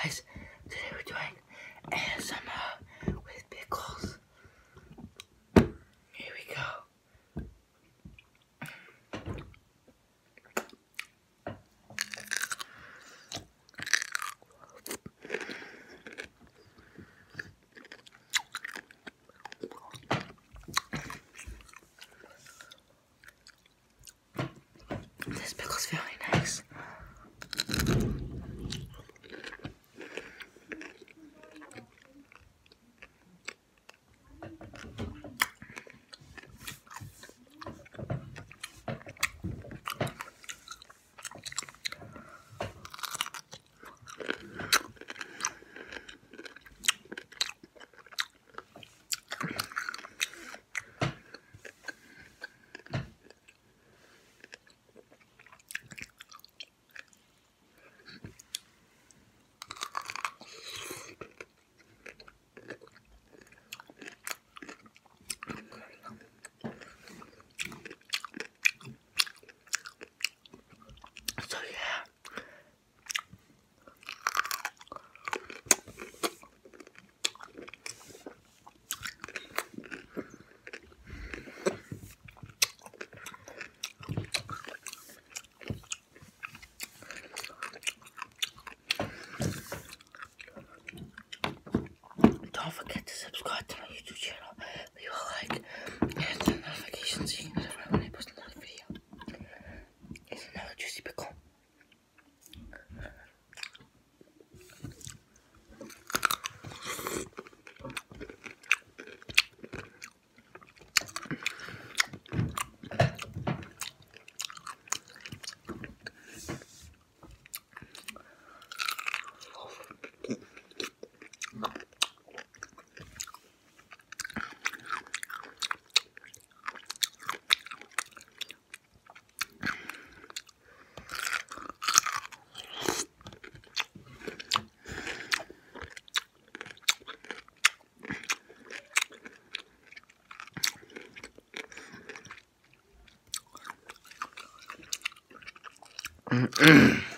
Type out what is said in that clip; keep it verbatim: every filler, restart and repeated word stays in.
guys, today we're doing A S M R with pickles. Here we go. This pickle's very nice. So yeah. Don't forget to subscribe to my YouTube channel, leave a like, and turn notifications so you can get notified when I post another video. It's another juicy pickle. Mm-mm.